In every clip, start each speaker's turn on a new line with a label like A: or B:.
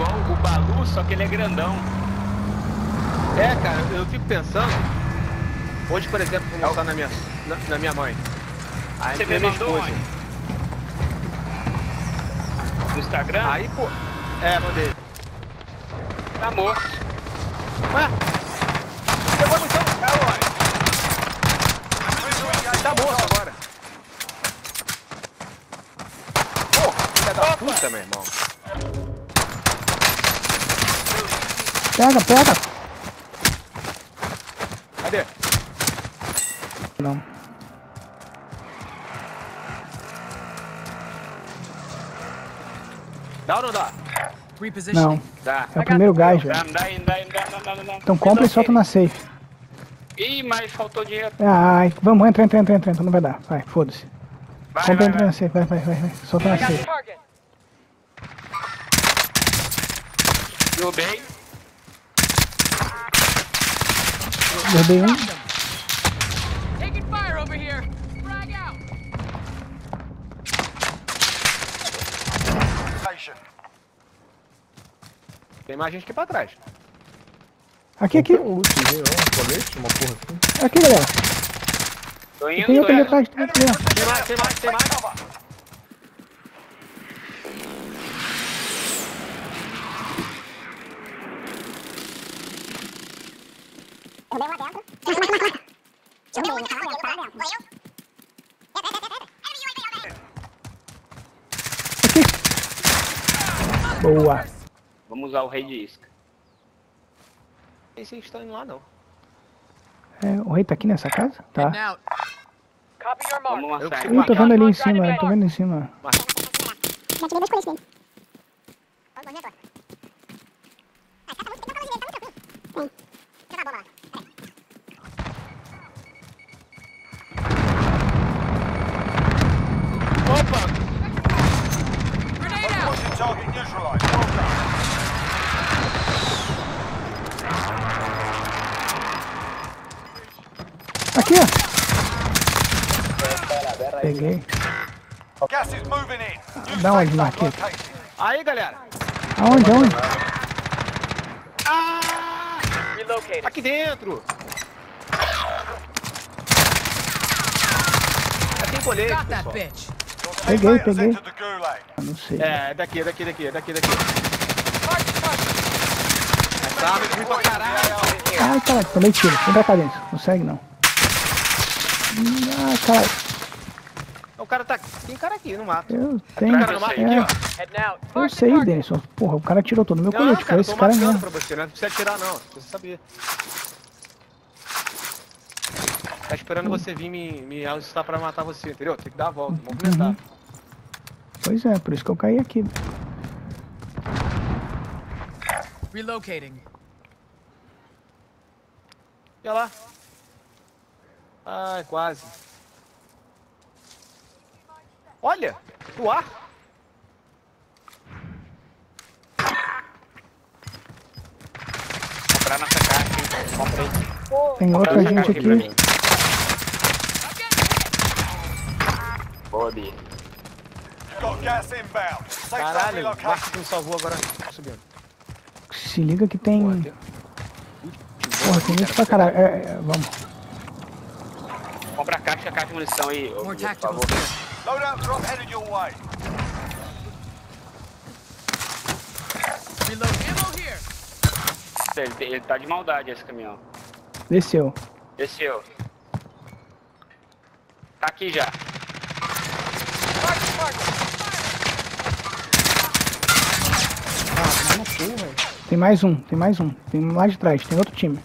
A: igual o Balu, só que ele é grandão.
B: É, cara, eu fico pensando. Hoje, por exemplo, vou mostrar na minha mãe. Aí
A: Você me
B: minha
A: mandou
B: esposa.
A: onde? No Instagram?
B: Aí, pô. É, mandei.
A: Tá morto.
B: Ué? Pegou no chão. Ele tá morto agora. Porra, filha da puta, meu irmão.
C: Pega, pega.
B: Cadê?
C: Não.
B: Dá ou não dá?
C: Não.
A: Dá.
C: É o primeiro gás,
A: Dá,
C: velho.
A: não dá, não dá, não dá, não dá.
C: Então compra e solta na safe.
A: Ih, mas faltou dinheiro.
C: Ai, vamos, entra, então não vai dar. Vai, foda-se.
A: Vai,
C: Compra e
A: vai,
C: entra na
A: vai.
C: safe, vai. Solta na safe.
A: Derrubei.
C: Derrubei um.
D: Taking fire over here. Frag out.
B: Tem mais gente aqui pra trás.
C: Aqui.
E: Tem um lootzinho, um colete, uma porra assim.
C: Aqui, galera.
A: Tô indo,
C: Tem outro ali
A: indo.
C: atrás, tem outro ali, ó.
B: Tem mais.
C: Boa.
A: Vamos usar o rei de isca.
B: Nem sei se estão indo lá, não.
C: É, o rei tá aqui nessa casa? Tá.
D: Now. Copy your mark.
A: Vamos massacrar.
C: Tô vendo ali em cima, tô vendo em cima.
B: Opa!
D: Grenade out.
C: Aqui, ó. Peguei.
F: Gas is moving in. New
C: Dá
F: safe
C: onde,
F: zone
C: Marquinhos?
F: located.
B: Aí, galera.
C: Aonde?
D: Relocating.
B: Aqui dentro. Já tem colete,
D: Got that
B: pessoal.
D: bitch.
F: Your
C: Peguei,
F: teammate has
C: peguei.
F: entered the gulag.
C: Ah, não sei.
B: É daqui. Essa arma é ruim pra caralho.
C: Ai, caralho, tomei tiro. Vem pra cá dentro. Não consegue, não. Ai, caralho.
B: O cara tá. Tem cara aqui, não mata.
C: Eu
B: Tem
C: tenho.
B: cara no mato aqui, ó.
D: Heading out.
C: Eu sei, Denison. Porra, o cara tirou todo o meu
B: Não,
C: colete. Foi
B: cara, eu
C: esse
B: tô
C: cara
B: marcando
C: mesmo.
B: pra você, né? Não precisa atirar, não. Precisa saber. Tá esperando você vir me avistar pra matar você, entendeu? Tem que dar a volta, movimentar.
C: Pois é, por isso que eu caí aqui.
D: Relocating.
B: Olha lá. Ai, quase. Olha! No ar!
A: Comprar nossa caixa, hein? Comprei.
C: Tem outra
A: Comprar
C: gente
A: nossa caixa pra mim.
C: aqui.
A: Boa, Bia.
F: You've got gas inbound. Safe zone
B: Caralho, o
F: relocated.
B: Marcos me salvou agora. Tô subindo.
C: Se liga que tem.
B: Porra, tem-
C: Porra, tem gente pra caralho. Vamos.
A: Compra a caixa de munição aí, ô,
D: More
A: Bia, por
D: tacticals
A: favor.
D: here.
F: Loadout drop headed your way.
D: Reload ammo here.
A: Ele tá de maldade, esse caminhão.
C: Desceu.
A: Desceu. Tá aqui já.
C: Tem mais um. Tem lá de trás, tem outro time.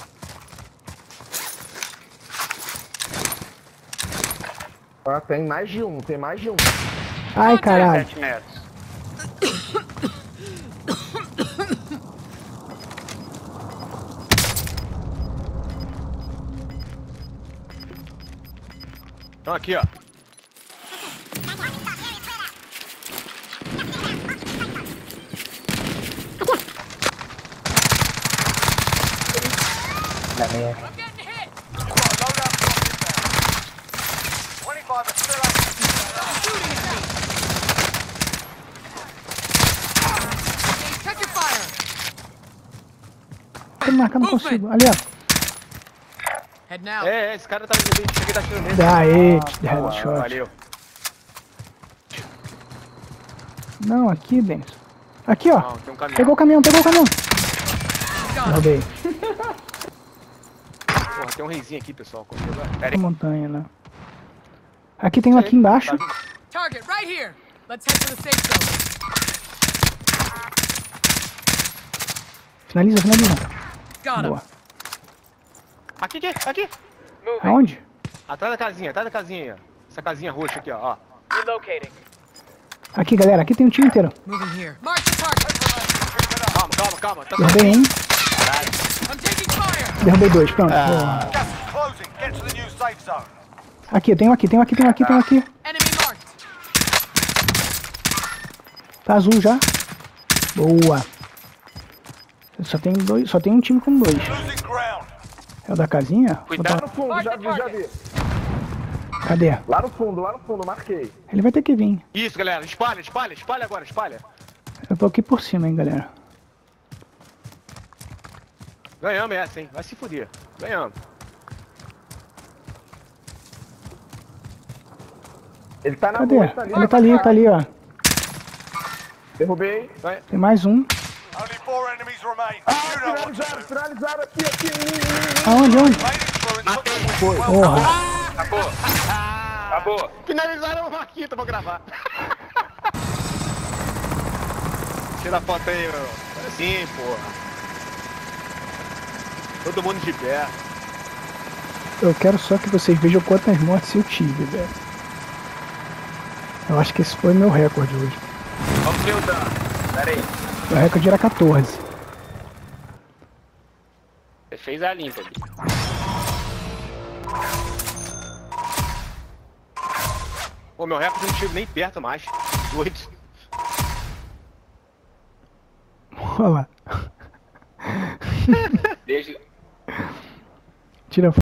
E: Ah, tem mais de um.
C: Ai, caralho.
A: 7 metros.
B: Então aqui, ó.
D: I'm getting hit.
F: You've got a loadout drop inbound. 25 are still active.
D: Check your
C: quero marcar, não consigo. Ali, ó.
D: Head now.
B: Esse cara tá cheguei tá tirando nele.
C: Daí, headshot.
B: Valeu.
C: Não, aqui, Denis. Aqui, ó.
B: Não, tem um caminhão.
C: Pegou o caminhão, pegou o caminhão.
D: Got him.
C: Derrubei.
B: Porra, tem um reizinho aqui, pessoal. Pera
C: A
B: aí.
C: montanha, né? Aqui tem um aqui embaixo.
D: Target right here. Let's head to the safe zone.
C: Finaliza, finaliza.
D: Got him.
C: Boa.
B: Aqui.
C: Aonde?
B: Atrás da casinha aí, ó. Essa casinha roxa aqui, ó.
F: Relocating.
C: Aqui, galera. Aqui tem um time inteiro.
D: Moving here. Mark the target.
B: Calma. Tá
C: Derrubei um.
D: I'm taking fire.
C: Derrubei dois. Pronto. Boa.
F: Gas is closing. Get to the new safe zone.
C: Aqui, tem um aqui.
D: Enemy marked.
C: Tá azul já. Boa. Só tem dois. Só tem um time com dois.
F: Losing ground.
C: É o da casinha?
A: Cuidado.
E: Lá no fundo, já vi.
C: Cadê?
E: Lá no fundo, marquei.
C: Ele vai ter que vir.
B: Isso, galera. Espalha agora.
C: Eu tô aqui por cima, hein, galera.
B: Ganhamos essa, hein. Vai se fuder. Ganhamos.
E: Ele tá na
C: Cadê?
E: rua,
C: Ele tá ali, ó.
E: Derrubei.
C: Tem mais um.
F: Only 4 enemies remain. You know what to do.
E: Finalizaram aqui.
C: Aonde?
F: Remaining crew in
C: Porra.
A: Acabou.
B: Finalizaram o Marquito, vou gravar. Tira a foto aí, meu. Assim, porra. Todo mundo de pé.
C: Eu quero só que vocês vejam quantas mortes eu tive, velho. Eu acho que esse foi meu recorde hoje.
A: Vamos ver o dano. Pera aí.
C: Meu recorde era 14.
A: Você fez a limpa ali.
B: Pô, meu recorde não chega nem perto mais. 8.
C: Olha lá.
A: Desde...
C: Tira